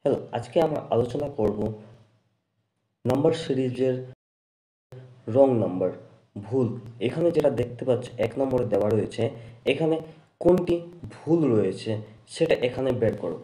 Hello, আজকে আমরা আলোচনা করব নাম্বার সিরিজের রং নাম্বার ভুল। এখানে যেটা দেখতে পাচ্ছ 1 নম্বরে দেওয়া রয়েছে, এখানে কোনটি ভুল রয়েছে সেটা এখানে বের করব।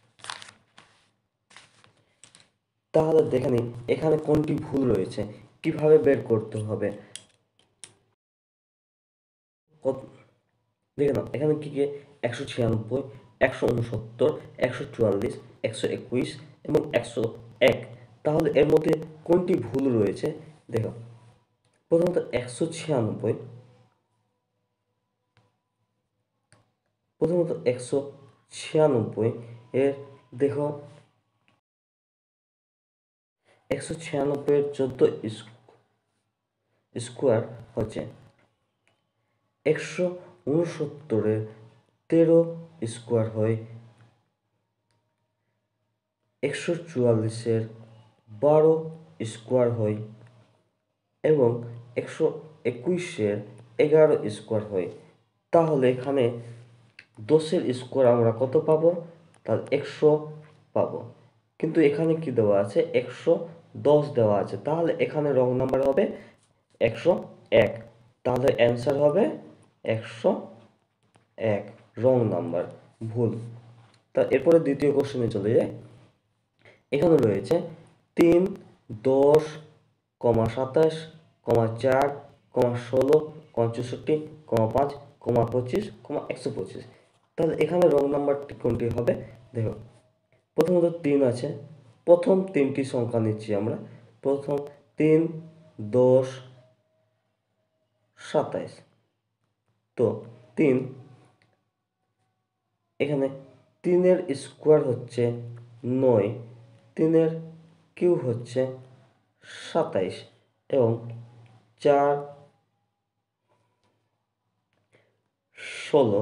তাহলে দেখে নিন এখানে কোনটি ভুল রয়েছে, কিভাবে বের করতে হবে। দেখে নাও এখানে কি 196, 169, 144, 121 এবং 101। তাহলে এর মধ্যে কোনটি ভুল রয়েছে দেখো। প্রথমত 196, এর দেখো 196 এর 14 স্কোয়ার হচ্ছে 169 এর 13 স্কোয়ার হয় 144 এর 12 স্কোয়ার হয় এবং 121 এর 11 স্কোয়ার হয়। তাহলে এখানে 10 এর স্কোয়ার আমরা কত পাবো? তাহলে 100 পাবো, কিন্তু এখানে কি দেওয়া আছে? 110 দেওয়া আছে। তাহলে এখানে রং নাম্বার হবে 101। তাহলে অ্যান্সার হবে 101, রং নাম্বার, ভুল। তা এরপরে দ্বিতীয় কোশ্চেনে চলে যায়। এখানে রয়েছে 3, 10, 27, 4, 16, 64, 5, 25, 125। তাহলে এখানে রং নাম্বারটি কোনটি হবে? দেখো প্রথমত 3 আছে, প্রথম 3টি সংখ্যা নিচ্ছি আমরা। প্রথম 3, 10, 27। তো 3, এখানে 3 এর স্কোয়ার হচ্ছে 9, 3 এর কিউব হচ্ছে 27 এবং 4, 16,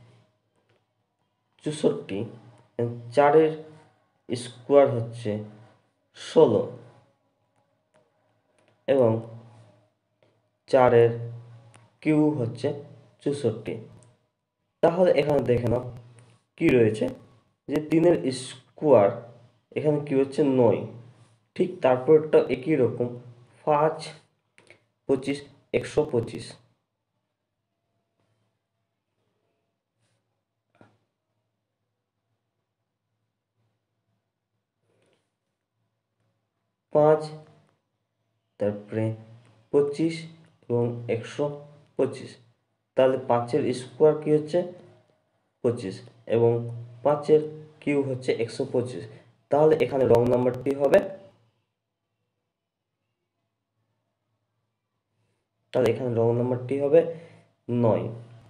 64, 4 এর স্কোয়ার হচ্ছে 16 এবং 4 এর কিউব হচ্ছে 64। তাহলে এখানে দেখে নাও কি রয়েছে, যে 3 এর স্কোয়ার এখানে কি হচ্ছে 9, ঠিক তারপরটা একই রকম 5, 25, 125। 5, তারপরে 25 এবং 125। তাহলে 5 এর স্কোয়ার কি হচ্ছে 25 এবং 5 এর কিউব হচ্ছে 125। তাহলে এখানে রং নাম্বারটি হবে, তাহলে এখানে রং নাম্বারটি হবে 9।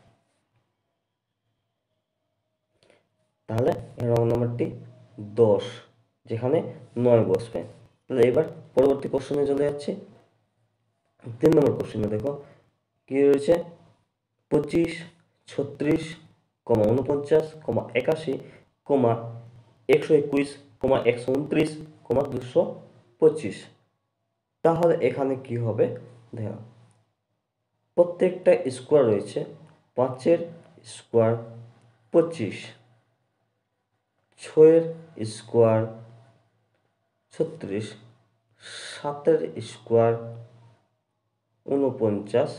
তাহলে রং নাম্বারটি 10, যেখানে 9 বসবে। তাহলে এবার পরবর্তী কোশ্চেনে চলে যাচ্ছি। 3 নম্বর কোশ্চেনে দেখো কি রয়েছে, 25, 36, 49, 81, 121, 129, 225। তাহলে এখানে কি হবে দেখো, প্রত্যেকটা স্কোয়ার রয়েছে। 5 এর স্কোয়ার 25, 6 এর স্কোয়ার 36, 7 এর স্কোয়ার 49,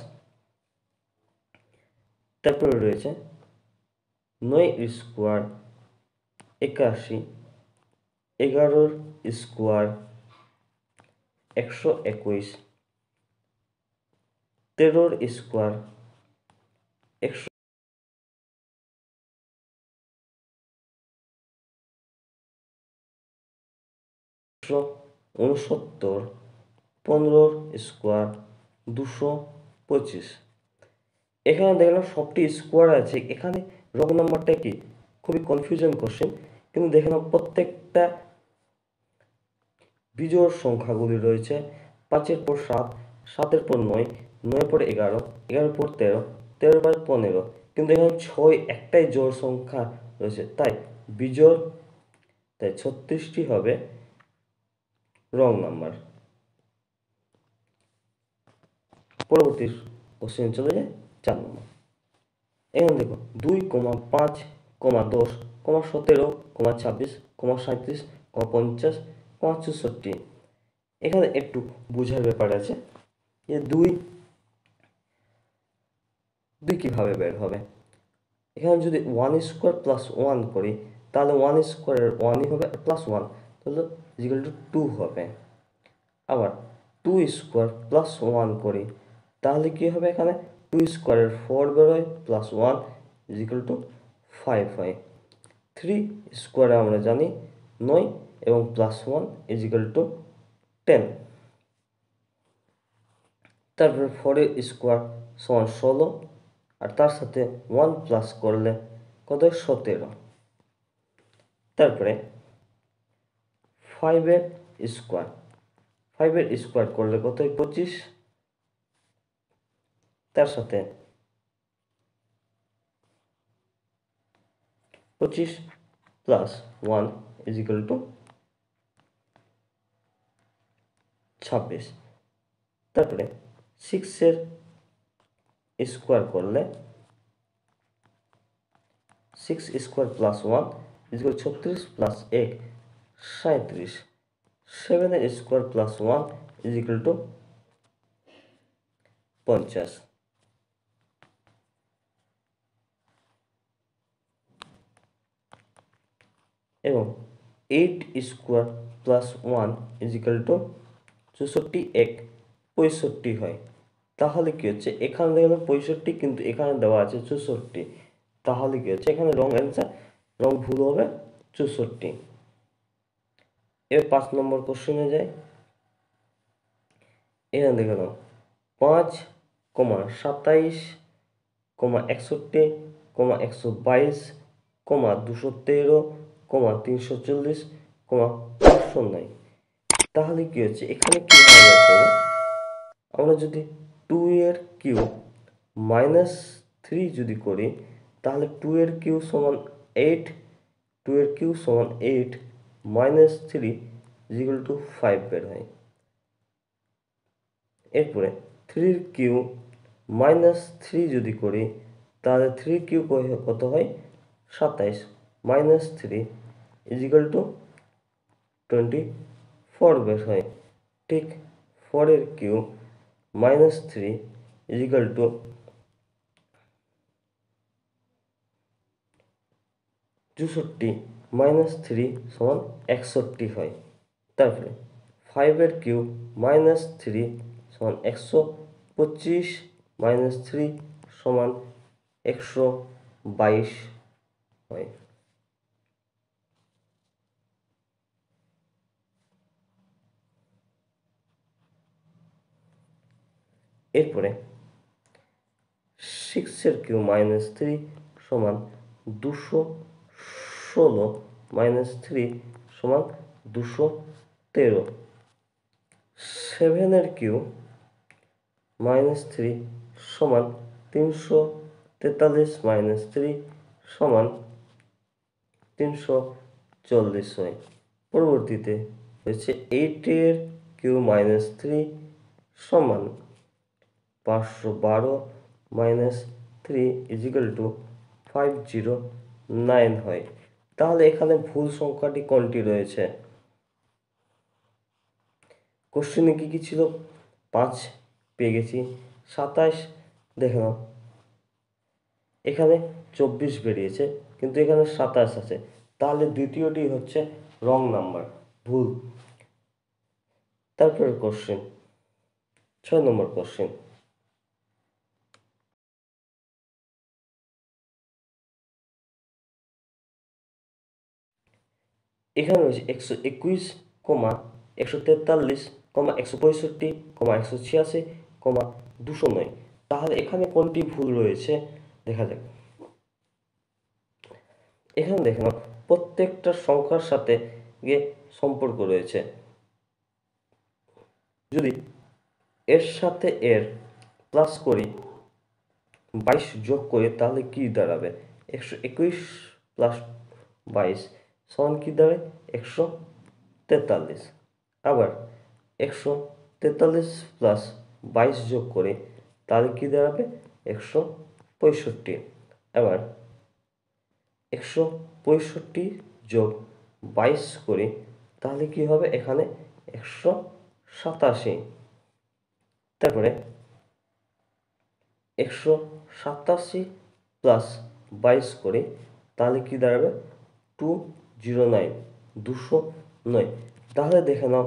তারপরে রয়েছে 9 এর স্কোয়ার 81, 11 এর স্কোয়ার 121, 13 এর স্কোয়ার 169, 15 স্কোয়ার 225। এখানে দেখলাম সবটি স্কোয়ার আছে, এখানে রং নাম্বারটা কি খুবই কনফিউশন কোশ্চেন। কিন্তু দেখে নাও প্রত্যেকটা বিজোড় সংখ্যাগুলি রয়েছে। 5 এর পর 7, 7 এর পর 9, 9 পর 11, 11 পর 13, 13 পর 15। কিন্তু এখানে 6 একটাই জোড় সংখ্যা রয়েছে, তাই বিজোড়, তাই 36টি হবে রং নাম্বার। পরবর্তী কোশ্চেন চলে যায় 4 নম্বর। এখানে দেখো 2, 5, 10, 17, 26, 37, 50, 64। এখানে একটু বোঝার ব্যাপার আছে যে দুই কিভাবে বের হবে। এখানে যদি 1 স্কোয়ার প্লাস 1 করি তাহলে 1 স্কোয়ারের 1ই হবে, প্লাস 1 তাহলে ইকুয়াল টু 2 হবে। আবার 2 স্কোয়ার প্লাস 1 করি তাহলে কি হবে, এখানে 2 স্কোয়ারের 4 বেরোয়, প্লাস 1 ইকুয়াল টু 5 হয়। 3 স্কোয়ারে আমরা জানি 9 এবং প্লাস 1 ইকুয়াল টু 10। তারপরে 4 স্কোয়ার সমান 16, আর তার সাথে 1 প্লাস করলে কত, 17। তারপরে 5 স্কোয়ার, 5 স্কোয়ার করলে কত, 25, তার সাথে 25 প্লাস 1 ইকুয়াল টু 26। তারপরে 6 স্কোয়ার করলে 6 square plus 1 equal 36 plus 1 37। 7 square plus 1 equal to 50। এবং 8 স্কোয়ার প্লাস 1 ইকুয়াল টু 64, 65 হয়। তাহলে কি হচ্ছে, এখানে দেখলাম 65 কিন্তু এখানে দেওয়া আছে 64, তাহলে কি হচ্ছে, এখানে রং অ্যান্সার, রং ভুল হবে 64। এর 5 নম্বর কোশ্চেনে যাই। এখানে দেখে নাও 5, 27, 61, 122, 213, 340, 509। তাহলে কি হচ্ছে, এখানে কি হবে, আমরা যদি 2 এর কিউব মাইনাস 3 যদি করি তাহলে 2 এর কিউব সমান 8, 2 এর কিউব সমান 8 মাইনাস 3 ইকুয়াল টু 5 বের হয়। এরপরে 3 এর কিউব মাইনাস 3 যদি করি তাহলে 3 কিউব কত হয়, 27 মাইনাস 3 ইকুয়াল টু 24 বের হয়। ঠিক 4 এর cube minus 3 equal to 64 minus 3 সমান 61 হয়। তারপরে 5 এর কিউব মাইনাস 3 সমান 125 মাইনাস 3 সমান 122 হয়। এরপরে 6 এর কিউব মাইনাস 3 সমান 216 মাইনাস 3 সমান 213। 7 এর কিউব মাইনাস 3 সমান 343 মাইনাস 3 সমান 340 হয়। পরবর্তীতে হচ্ছে 8 এর কিউব মাইনাস 3 সমান 512 মাইনাস 3 ইকুয়াল টু 509 হয়। তাহলে এখানে ভুল সংখ্যাটি কোনটি রয়েছে? কোশ্চেনে কি ছিল? 5 পেয়ে গেছি, 27 দেখে নাও, এখানে 24 বেরিয়েছে কিন্তু এখানে 27 আছে, তাহলে দ্বিতীয়টি হচ্ছে রং নাম্বার, ভুল। তারপরে কোশ্চেন 6 নম্বর কোশ্চেন। এখানে রয়েছে 121, 143, 165, 186, 209। তাহলে এখানে কোনটি ভুল রয়েছে দেখা যাক। এখানে দেখে নাও প্রত্যেকটা সংখ্যার সাথে গিয়ে সম্পর্ক রয়েছে। যদি এর সাথে এর প্লাস করি 22 যোগ করি তাহলে কি দাঁড়াবে, 121 প্লাস 22 সমান কি দাঁড়ায়, 143। আবার 143 প্লাস 22 যোগ করি তাহলে কি দাঁড়াবে, 165। আবার 165 যোগ 22 করি তাহলে কি হবে এখানে 187। তারপরে 187 প্লাস 22 করি, তাহলে কি দাঁড়াবে 209, 209। তাহলে দেখে নাও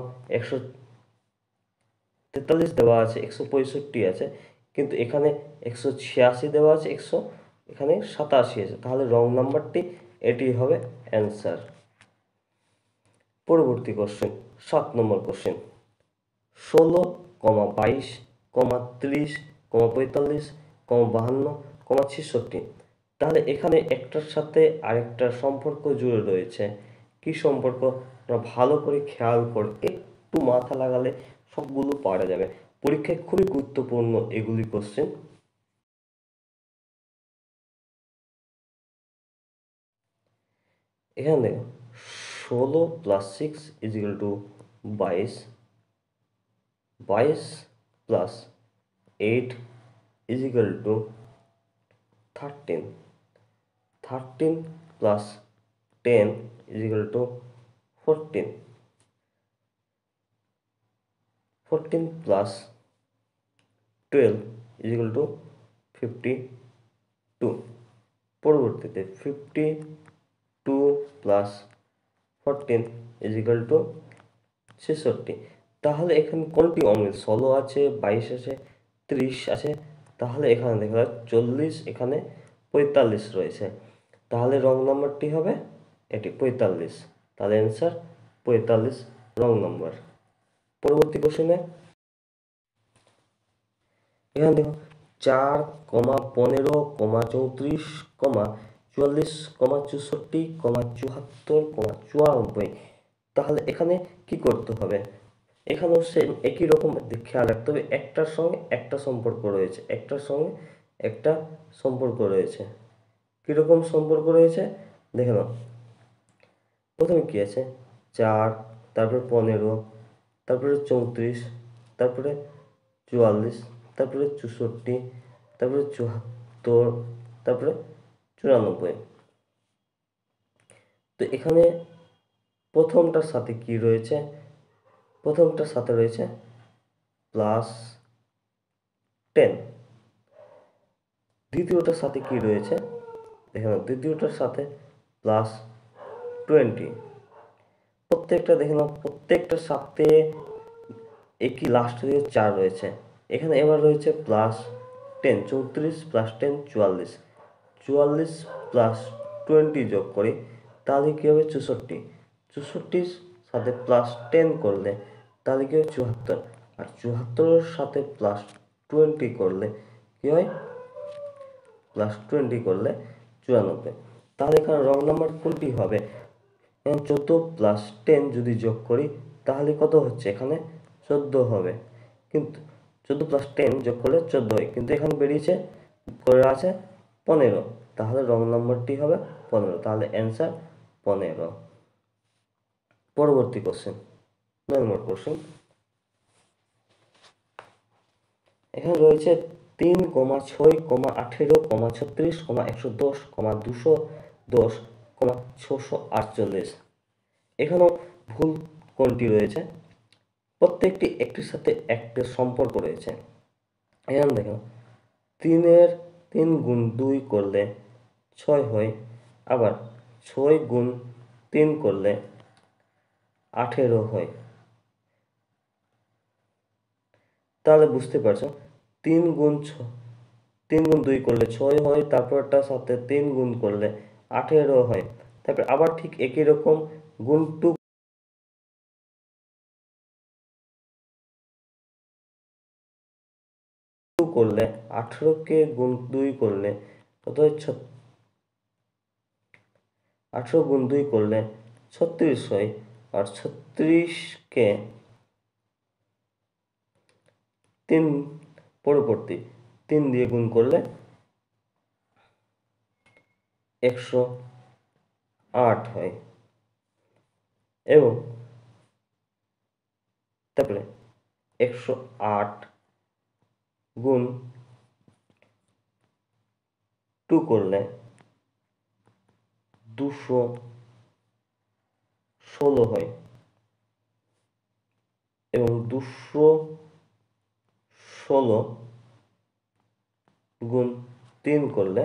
143 দেওয়া আছে, 165 আছে, কিন্তু এখানে 186 দেওয়া আছে, এখানে 87 আছে, তাহলে রং নাম্বারটি এটি হবে অ্যান্সার। পরবর্তী কোশ্চেন, 7 নম্বর কোশ্চেন, 16, 22, 30, 45, 52, 66। তাহলে এখানে একটার সাথে আরেকটার সম্পর্ক জুড়ে রয়েছে। কি সম্পর্ক? ভালো করে খেয়াল করে একটু মাথা লাগালে সবগুলো পারা যাবে। পরীক্ষায় খুবই গুরুত্বপূর্ণ এগুলি কোশ্চেন। এখানে দেখো 16 plus 6 is equal to 22, 22 plus 8 is equal to 13, 13 plus 10 is equal to 14, 14 plus 12 is equal to 52। পরবর্তীতে 52 plus 14 is equal to 66। তাহলে এখানে কোনটি অমিল? 16 আছে, 22 আছে, 30 আছে, তাহলে এখানে দেখা যায় 40, এখানে 45 রয়েছে, তাহলে রং নাম্বারটি হবে এটি 45। তাহলে অ্যান্সার 45 রং নাম্বার। পরবর্তী কোশ্চেনে এখানে দেখো 4, 15, 34, 44, 64, 74, 94। তাহলে এখানে কি করতে হবে? এখানেও সেম একই রকম খেয়াল রাখতে হবে, একটার সঙ্গে একটা সম্পর্ক রয়েছে, একটার সঙ্গে একটা সম্পর্ক রয়েছে। কীরকম সম্পর্ক রয়েছে দেখে নাও। প্রথমে কি আছে 4, তারপরে 15, তারপরে 34, তারপরে 44, তারপরে 64, তারপরে 74, তারপরে 94। তো এখানে প্রথমটার সাথে কি রয়েছে? প্রথমটার সাথে রয়েছে +10। দ্বিতীয়টার সাথে কি রয়েছে দেখে নাও, দ্বিতীয়টার সাথে +20। প্রত্যেকটা দেখে নাও, প্রত্যেকটার সাথে একই লাস্টে দিয়ে 4 রয়েছে। এখানে এবার রয়েছে +10, 34 + 10 44, 44 + 20 যোগ করি, তাহলে কি হবে 64, 64 সাথে +10 করলে তাহলে কি হয় 74, আর 74 সাথে +20 করলে কি হয় +20 করলে 94। তাহলে এখানে রং নাম্বার কোনটি হবে? 14 + 10 যদি যোগ করি তাহলে কত হচ্ছে? এখানে 14 হবে, কিন্তু 14 + 10 যোগ করলে 14 হয়, কিন্তু এখানে বেরিয়েছে করে আছে 15, তাহলে রং নাম্বারটি হবে 15। তাহলে অ্যান্সার 15। পরবর্তী কোশ্চেন, 9 নম্বর কোশ্চেন, এখানে রয়েছে 3, 6, 18, 36, 110, 210, 648। এখানেও ভুল কোনটি রয়েছে? প্রত্যেকটি একটির সাথে একটির সম্পর্ক রয়েছে। এখানে দেখো 3 গুণ 2 করলে 6 হয়, আবার 6 গুণ 3 করলে 18 হয়। তাহলে বুঝতে পারছো 3 গুণ 2 করলে 6 হয়, তারপরটার সাথে 3 গুণ করলে 18 হয়, তারপর আবার ঠিক একই রকম গুণ 2 করলে 18কে গুণ 2 করলে কত হয়? 18 গুণ 2 করলে 36 হয়, আর 36কে 3 পরবর্তী 3 দিয়ে গুণ করলে 108 হয়, এবং তারপরে 108 গুণ 2 করলে 216 হয়, 216 গুণ 3 করলে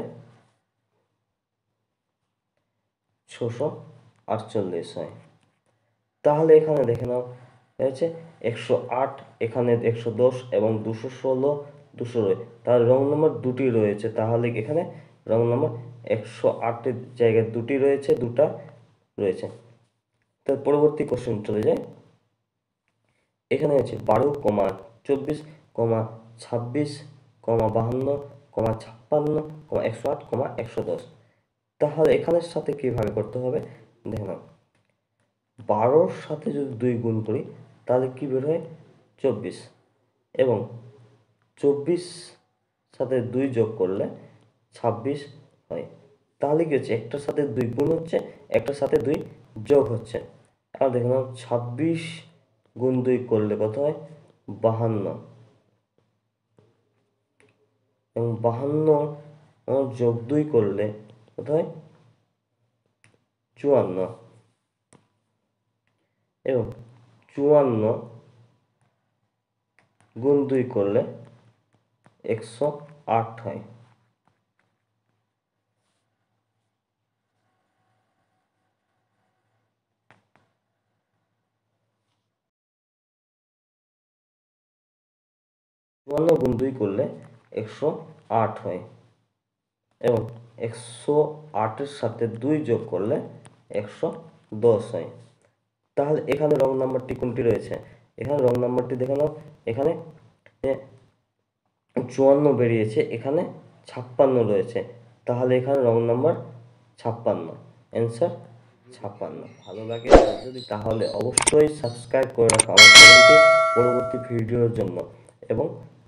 648 হয়। তাহলে এখানে দেখে নাও হয়েছে 108, এখানে 110 এবং 216 200 রয়েছে, তার রং নম্বর দুটি রয়েছে। তাহলে এখানে রং নম্বর 108 এর জায়গায় দুটি রয়েছে, দুটা রয়েছে। তার পরবর্তী কোশ্চেন চলে যায়। এখানে আছে 12, 24, 26, 52, 56, 108, 110। তাহলে এখানের সাথে কিভাবে করতে হবে দেখে নাও। 12 সাথে যদি 2 গুণ করি তাহলে কি বের হয় 24, এবং 24 সাথে 2 যোগ করলে 26 হয়। তাহলে কি হচ্ছে, একটার সাথে 2 গুণ হচ্ছে, একটার সাথে 2 যোগ হচ্ছে। আর দেখে নাও 26 গুণ 2 করলে কত হয় 52, এবং 52 যোগ 2 করলে কত হয় 54, এবং 54 গুণ 2 করলে 108 হয়। গুণ 2 করলে 108 হয়, এবং 108-এর সাথে 2 যোগ করলে 110 হয়। তাহলে এখানে রং নাম্বারটি কোনটি রয়েছে, এখানে রং নাম্বারটি দেখে নাও। এখানে 54 বেরিয়েছে, এখানে 56 রয়েছে। তাহলে এখানে রং নাম্বার 56, অ্যান্সার 56। ভালো লাগে যদি তাহলে অবশ্যই সাবস্ক্রাইব করে রাখো আমার চ্যানেলটি পরবর্তী ভিডিওর জন্য, এবং